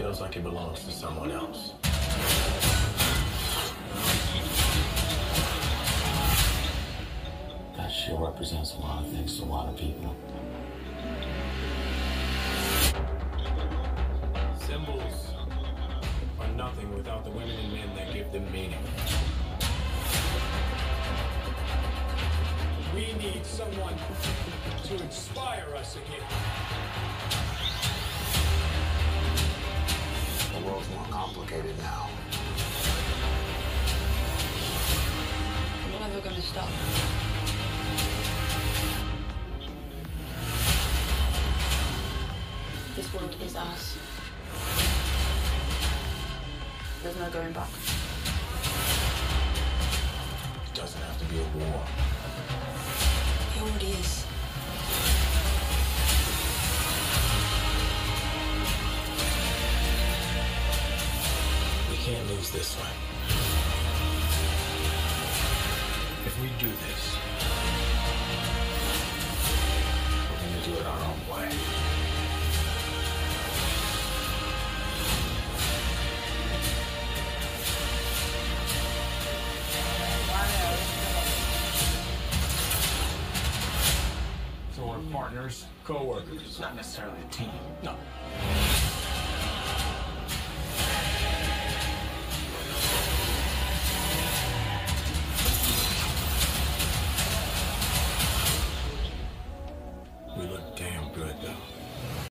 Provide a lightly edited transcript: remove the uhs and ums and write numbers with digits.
feels like it belongs to someone else. That shield represents a lot of things to a lot of people. Symbols are nothing without the women and men that give them meaning. We need someone to inspire us again. The world's more complicated now. We're never gonna stop. This world is ours. There's no going back. It doesn't have to be a war. It already is. We can't lose this one. If we do this, we're gonna do it our own way. So we're partners, co-workers. Not necessarily a team. No.